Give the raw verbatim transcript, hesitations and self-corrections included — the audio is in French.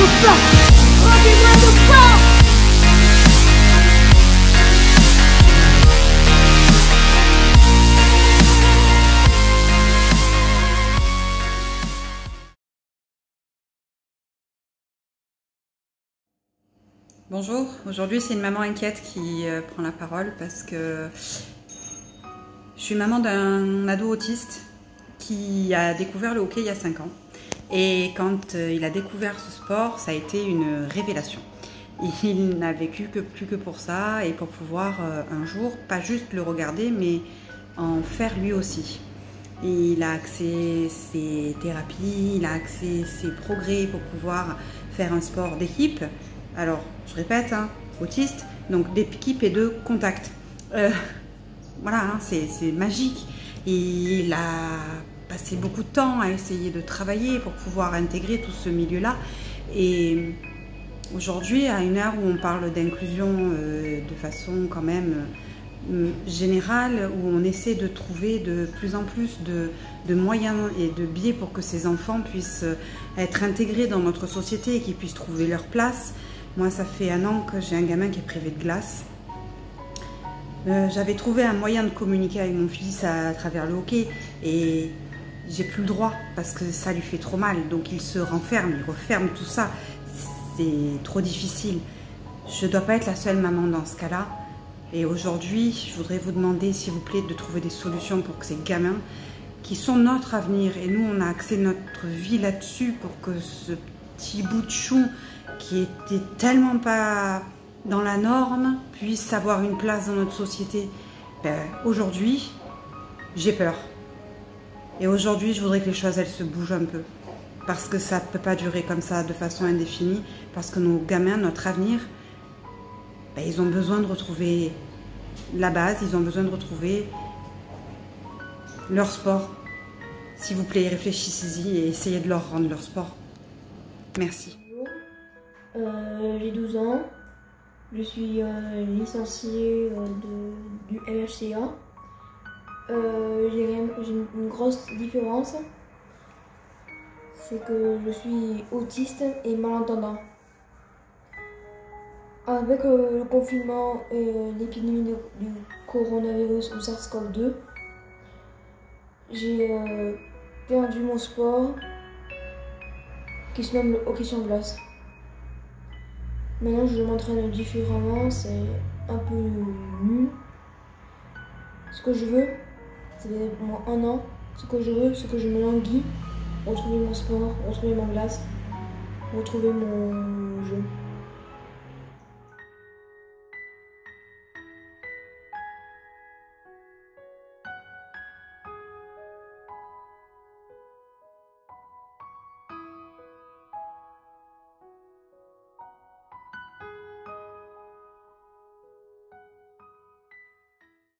pas. Rendez-moi le pas. Bonjour, aujourd'hui c'est une maman inquiète qui euh, prend la parole parce que je suis maman d'un ado autiste qui a découvert le hockey il y a cinq ans. Et quand euh, il a découvert ce sport, ça a été une révélation. Il n'a vécu que plus que pour ça et pour pouvoir euh, un jour, pas juste le regarder, mais en faire lui aussi. Il a accès ses thérapies, il a accès ses progrès pour pouvoir faire un sport d'équipe. Alors, je répète, hein, autiste, donc d'équipe et de contact. Euh, voilà, hein, c'est magique. Et il a passé beaucoup de temps à essayer de travailler pour pouvoir intégrer tout ce milieu-là. Et aujourd'hui, à une heure où on parle d'inclusion euh, de façon quand même euh, générale, où on essaie de trouver de plus en plus de, de moyens et de biais pour que ces enfants puissent être intégrés dans notre société et qu'ils puissent trouver leur place. Moi, ça fait un an que j'ai un gamin qui est privé de glace. Euh, J'avais trouvé un moyen de communiquer avec mon fils à, à travers le hockey et j'ai plus le droit parce que ça lui fait trop mal. Donc il se renferme, il referme tout ça. C'est trop difficile. Je ne dois pas être la seule maman dans ce cas-là. Et aujourd'hui, je voudrais vous demander, s'il vous plaît, de trouver des solutions pour que ces gamins, qui sont notre avenir, et nous, on a axé notre vie là-dessus pour que ce petit bout de chou qui était tellement pas dans la norme puisse avoir une place dans notre société. Ben, aujourd'hui, j'ai peur. Et aujourd'hui, je voudrais que les choses, elles se bougent un peu. Parce que ça ne peut pas durer comme ça de façon indéfinie. Parce que nos gamins, notre avenir, ben, ils ont besoin de retrouver la base, ils ont besoin de retrouver leur sport. S'il vous plaît, réfléchissez-y et essayez de leur rendre leur sport. Merci. Euh, j'ai douze ans, je suis euh, licenciée euh, de, du M H C A. Euh, j'ai une, une grosse différence, c'est que je suis autiste et malentendant. Avec euh, le confinement et euh, l'épidémie du coronavirus ou SARS CoV deux, j'ai euh, perdu mon sport qui se nomme le hockey sur glace. Maintenant, je m'entraîne différemment, c'est un peu nul. Ce que je veux, ça fait moins un an, ce que je veux, ce que je me languis, retrouver mon sport, retrouver ma glace, retrouver mon jeu.